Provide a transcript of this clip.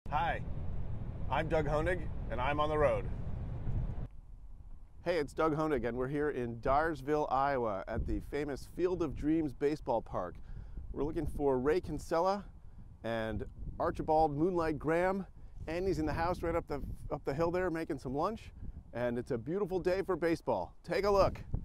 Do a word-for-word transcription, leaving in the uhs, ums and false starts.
Hi, I'm Doug Honig, and I'm on the road. Hey, it's Doug Honig, and we're here in Dyersville, Iowa, at the famous Field of Dreams baseball park. We're looking for Ray Kinsella and Archibald Moonlight Graham. Andy's in the house right up the, up the hill there making some lunch, and it's a beautiful day for baseball. Take a look.